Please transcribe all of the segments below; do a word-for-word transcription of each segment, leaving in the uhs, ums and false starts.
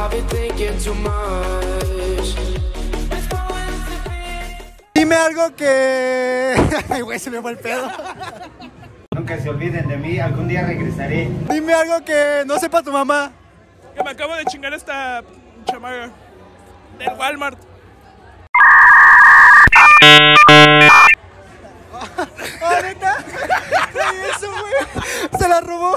Dime algo que... Ay, güey, se me fue el pedo. Nunca se olviden de mí, algún día regresaré. Dime algo que no sepa tu mamá. Que me acabo de chingar esta chamaga del Walmart. ¿Ah, neta? ¿Qué eso, güey? Se la robó.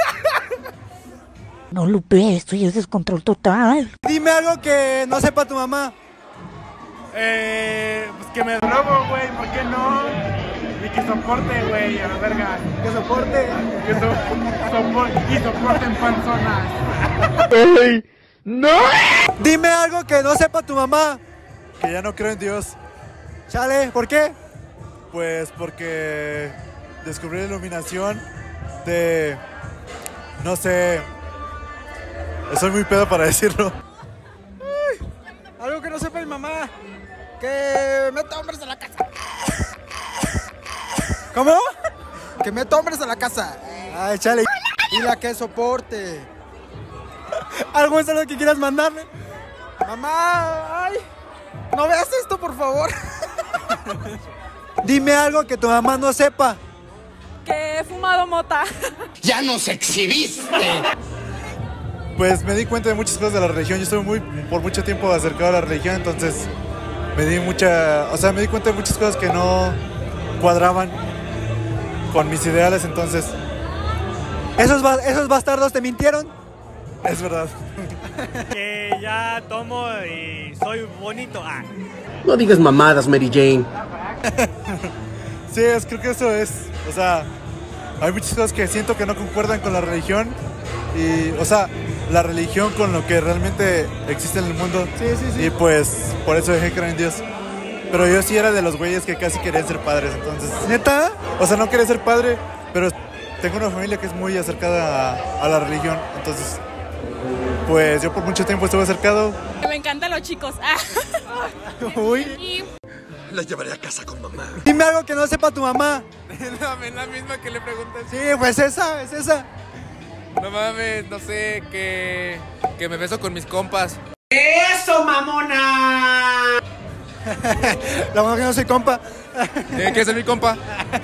No, Lupe, esto ya es descontrol total. Dime algo que no sepa tu mamá. Eh, pues que me drogo, güey, ¿por qué no? Y que soporte, güey, a la verga. Que soporte. Que so soporte y soporten panzonas. ¡Ey! ¡No! Dime algo que no sepa tu mamá. Que ya no creo en Dios. Chale, ¿por qué? Pues porque descubrí la iluminación de... No sé... Soy muy pedo para decirlo. Ay, algo que no sepa mi mamá. Que meta hombres a la casa. ¿Cómo? Que meta hombres a la casa. Ay, chale. Y la que soporte. ¿Algún saludo que quieras mandarle? Mamá, ay, no veas esto, por favor. Dime algo que tu mamá no sepa. Que he fumado mota. ¡Ya nos exhibiste! Pues me di cuenta de muchas cosas de la religión. Yo estuve muy, por mucho tiempo acercado a la religión, entonces me di mucha, o sea, me di cuenta de muchas cosas que no cuadraban con mis ideales, entonces... ¿Esos, ba esos bastardos te mintieron? Es verdad. Que ya tomo y soy bonito. Ah. No digas mamadas, Mary Jane. Sí, es, creo que eso es, o sea, hay muchas cosas que siento que no concuerdan con la religión y, o sea, la religión con lo que realmente existe en el mundo. Sí, sí, sí. Y pues, por eso dejé de creer en Dios. Pero yo sí era de los güeyes que casi querían ser padres, entonces... ¿Neta? O sea, no quería ser padre, pero tengo una familia que es muy acercada a, a la religión, entonces... Pues yo por mucho tiempo estuve acercado. Me encantan los chicos. Uy. Y... La llevaré a casa con mamá. Dime algo que no sepa tu mamá. la, la misma que le preguntas. Sí, pues esa, es esa. No mames, no sé, que, que me beso con mis compas. ¡Eso, mamona! La verdad que no soy compa. ¿Qué es mi compa?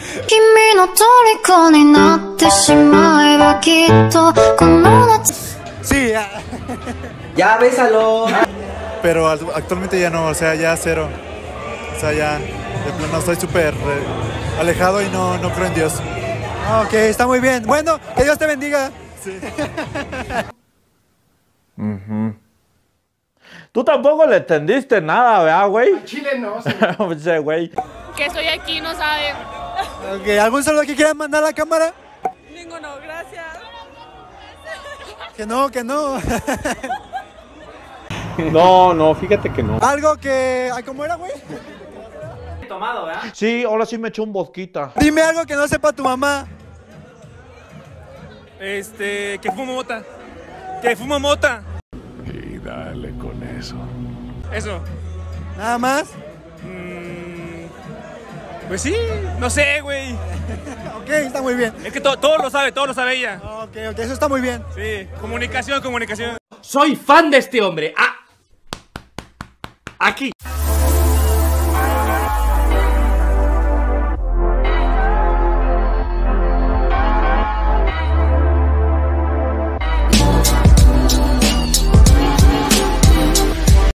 Sí, ya. Ya, bésalo. Pero actualmente ya no, o sea, ya cero. O sea, ya de plano estoy súper eh, alejado y no, no creo en Dios. Ok, está muy bien. Bueno, que Dios te bendiga. Sí. Uh-huh. Tú tampoco le entendiste nada, ¿verdad, güey? Al chile no. Sí, güey. que estoy aquí, no saben. Ok, ¿algún saludo que quieran mandar a la cámara? Ninguno, gracias. Que no, que no. No, no, fíjate que no. Algo que... ¿Cómo era, güey? Tomado, ¿verdad? Sí, ahora sí me echó un bosquita. Dime algo que no sepa tu mamá. Este, que fumo mota. Que fumo mota. Y dale con eso. Eso. ¿Nada más? Mm, pues sí, no sé, güey. Ok, está muy bien. Es que to todo lo sabe, todo lo sabe ella. Ok, ok, eso está muy bien. Sí, comunicación, comunicación. Soy fan de este hombre. Ah. Aquí.